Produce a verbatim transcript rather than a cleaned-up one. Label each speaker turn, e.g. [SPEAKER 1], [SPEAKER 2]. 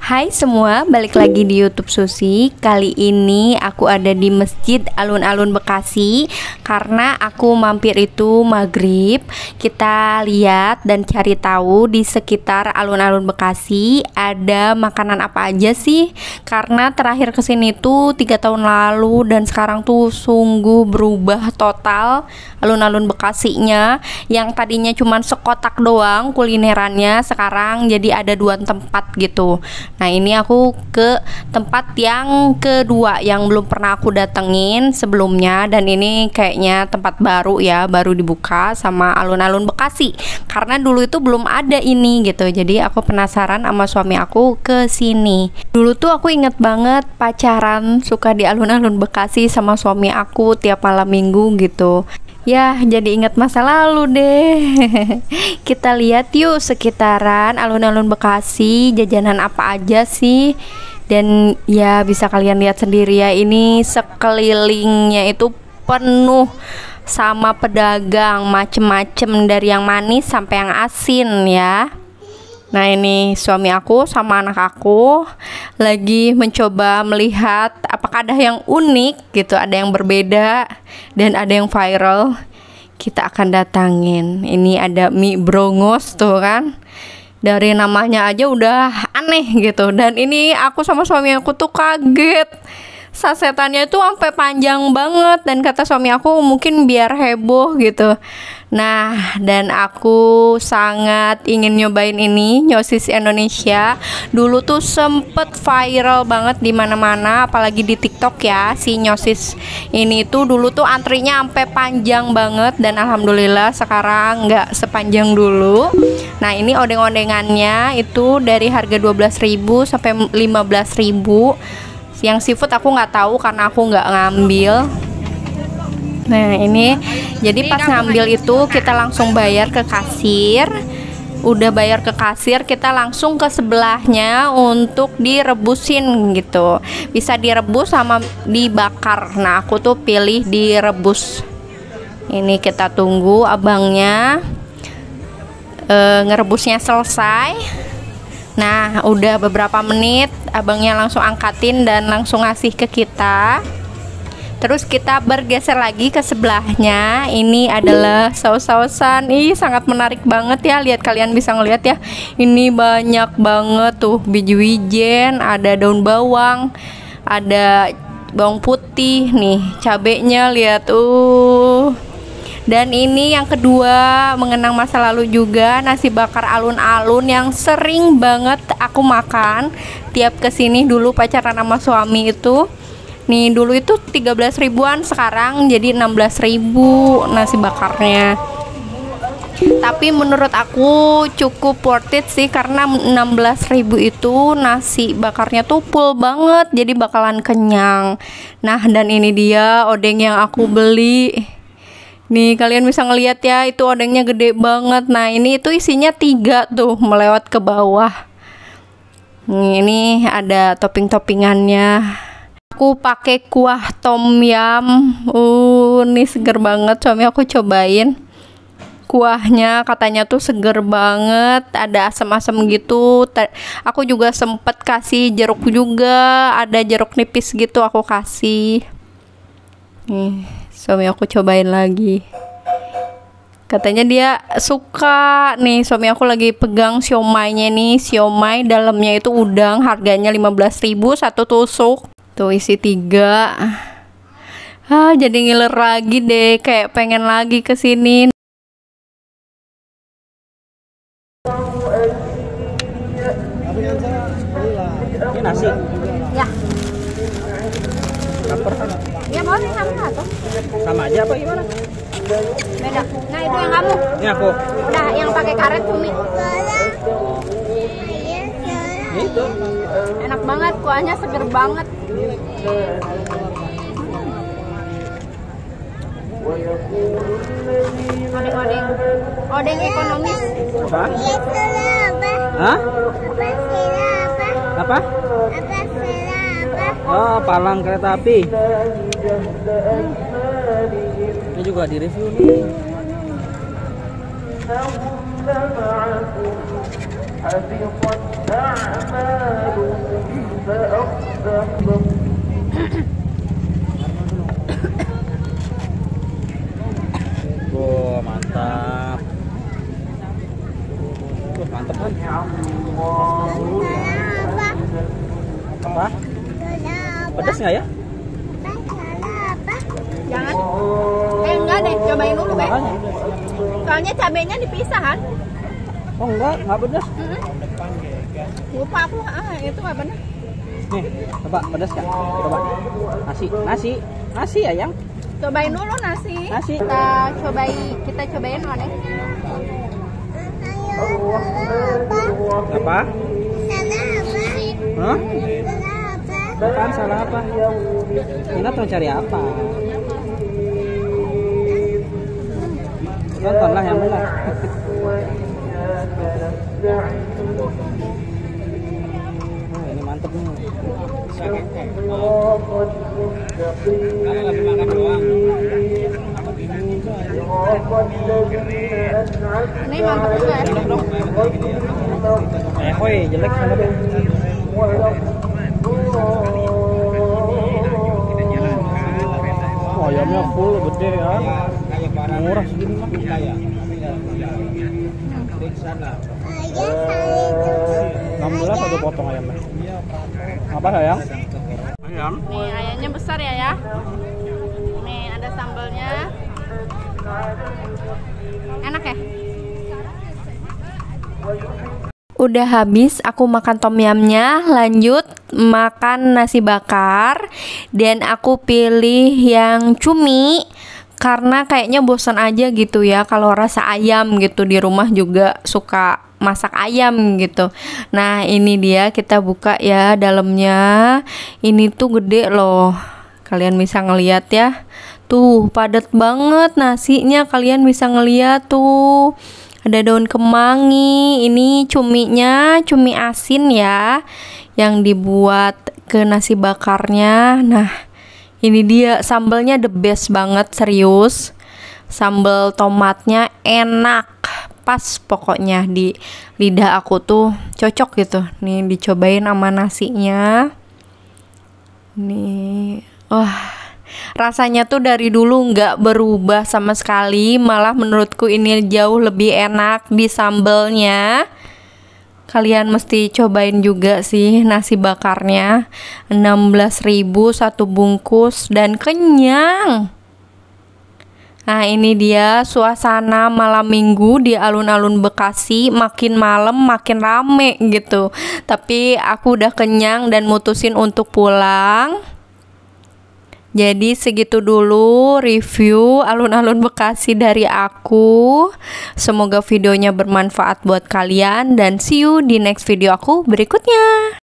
[SPEAKER 1] Hai semua, balik lagi di YouTube Susi. Kali ini aku ada di Masjid Alun-Alun Bekasi karena aku mampir itu maghrib. Kita lihat dan cari tahu di sekitar Alun-Alun Bekasi ada makanan apa aja sih. Karena terakhir kesini tuh tiga tahun lalu dan sekarang tuh sungguh berubah total Alun-Alun Bekasinya. Yang tadinya cuman sekotak doang kulinerannya, sekarang jadi ada dua tempat gitu. Nah, ini aku ke tempat yang kedua yang belum pernah aku datengin sebelumnya, dan ini kayaknya tempat baru ya, baru dibuka sama Alun-Alun Bekasi. Karena dulu itu belum ada ini gitu. Jadi aku penasaran sama suami aku ke sini. Dulu tuh aku inget banget pacaran suka di Alun-Alun Bekasi sama suami aku tiap malam minggu gitu. Ya, jadi ingat masa lalu deh. Kita lihat yuk sekitaran Alun-Alun Bekasi, jajanan apa aja sih. Dan ya bisa kalian lihat sendiri ya, ini sekelilingnya itu penuh sama pedagang macem-macem, dari yang manis sampai yang asin ya. Nah, ini suami aku sama anak aku lagi mencoba melihat apakah ada yang unik gitu, ada yang berbeda dan ada yang viral. Kita akan datangin. Ini ada mie brongos tuh kan. Dari namanya aja udah aneh gitu. Dan ini aku sama suami aku tuh kaget. Sasetannya itu sampai panjang banget, dan kata suami aku mungkin biar heboh gitu. Nah, dan aku sangat ingin nyobain ini, nyosis Indonesia. Dulu tuh sempet viral banget di mana-mana, apalagi di TikTok ya. Si nyosis ini tuh dulu tuh antrinya sampai panjang banget, dan alhamdulillah sekarang nggak sepanjang dulu. Nah, ini odeng-odengannya itu dari harga dua belas ribu sampai lima belas ribu. Yang seafood aku nggak tahu karena aku nggak ngambil. Nah, ini jadi pas ngambil itu kita langsung bayar ke kasir. Udah bayar ke kasir, kita langsung ke sebelahnya untuk direbusin gitu. Bisa direbus sama dibakar. Nah, aku tuh pilih direbus. Ini kita tunggu abangnya e, ngerebusnya selesai. Nah, udah beberapa menit abangnya langsung angkatin dan langsung ngasih ke kita. Terus kita bergeser lagi ke sebelahnya. Ini adalah saus-sausan. Ih, sangat menarik banget ya. Lihat, kalian bisa ngeliat ya. Ini banyak banget tuh biji wijen, ada daun bawang, ada bawang putih nih, cabenya lihat uh. Dan ini yang kedua, mengenang masa lalu juga, nasi bakar alun-alun yang sering banget aku makan tiap kesini dulu pacaran sama suami itu. Nih, dulu itu tiga belas ribuan, sekarang jadi enam belas ribu nasi bakarnya. Tapi menurut aku cukup worth it sih, karena enam belas ribu itu nasi bakarnya tuh full banget, jadi bakalan kenyang. Nah, dan ini dia odeng yang aku beli. Nih, kalian bisa ngelihat ya, itu odengnya gede banget. Nah, ini itu isinya tiga tuh, melewat ke bawah. Nih, ini ada topping-toppingannya. Aku pakai kuah tom yum. Uh, ini seger banget. Suami aku cobain. Kuahnya katanya tuh seger banget, ada asam-asam gitu. Aku juga sempet kasih jeruk juga, ada jeruk nipis gitu aku kasih. Nih, suami aku cobain lagi. Katanya dia suka. Nih, suami aku lagi pegang siomaynya nih. Siomay dalamnya itu udang, harganya lima belas ribu satu tusuk. Tuh isi tiga. Ah, jadi ngiler lagi deh, kayak pengen lagi kesini.
[SPEAKER 2] Ini nasi.
[SPEAKER 3] Ya.
[SPEAKER 2] Lapar.
[SPEAKER 3] Ya boleh, kamu atau?
[SPEAKER 2] Sama aja apa gimana?
[SPEAKER 3] Beda. Nah, itu yang kamu.
[SPEAKER 2] Ini aku.
[SPEAKER 3] Nah, yang pakai karet cumi.
[SPEAKER 2] Itu.
[SPEAKER 3] Enak banget, kuahnya seger banget. Odeng-odeng. Odeng ekonomis.
[SPEAKER 2] Apa? Hah? Apa? Oh, palang kereta api. Ini juga di review nih. Oh, mantap. Oh, mantap kan? Apa? Pedas nggak ya?
[SPEAKER 3] Jangan. Eh enggak deh, cobain dulu Be.
[SPEAKER 2] Makanya.
[SPEAKER 3] Soalnya cabenya dipisah kan.
[SPEAKER 2] Oh enggak, nggak pedas.
[SPEAKER 3] Mm-mm. Lupa aku, ah itu apa benar?
[SPEAKER 2] Nih, coba pedas kan? Coba. Nasi, nasi, nasi ayang.
[SPEAKER 3] Cobain dulu nasi.
[SPEAKER 2] Nasi.
[SPEAKER 3] Kita cobain, kita cobain mana?
[SPEAKER 2] Apa? Hah? Apaan salah apa? Ina mau cari apa? Nontonlah yang benar. Nah, ini mantep nih.
[SPEAKER 3] Ini mantap juga ya.
[SPEAKER 2] Eh, hoi, jelek sangat. Oh, ayamnya full gede ya. Murah segini mah. enam belas satu potong ayamnya. Apa sayang? Ayam.
[SPEAKER 3] Nih ayamnya besar ya ya. Nih ada sambalnya. Enak ya?
[SPEAKER 1] Udah habis aku makan tom yamnya, lanjut makan nasi bakar. Dan aku pilih yang cumi karena kayaknya bosan aja gitu ya kalau rasa ayam gitu. Di rumah juga suka masak ayam gitu. Nah ini dia, kita buka ya dalamnya. Ini tuh gede loh, kalian bisa ngeliat ya. Tuh padat banget nasinya, kalian bisa ngeliat tuh. Ada daun kemangi. Ini cuminya cumi asin ya, yang dibuat ke nasi bakarnya. Nah ini dia sambalnya the best banget, serius. Sambal tomatnya enak, pas pokoknya di lidah aku tuh cocok gitu. Nih dicobain sama nasinya. Nih, wah. Rasanya tuh dari dulu nggak berubah sama sekali, malah menurutku ini jauh lebih enak di sambalnya. Kalian mesti cobain juga sih nasi bakarnya. enam belas ribu satu bungkus dan kenyang. Nah ini dia suasana malam minggu di alun-alun Bekasi. Makin malam makin rame gitu. Tapi aku udah kenyang dan mutusin untuk pulang. Jadi segitu dulu review alun-alun Bekasi dari aku. Semoga videonya bermanfaat buat kalian dan see you di next video aku berikutnya.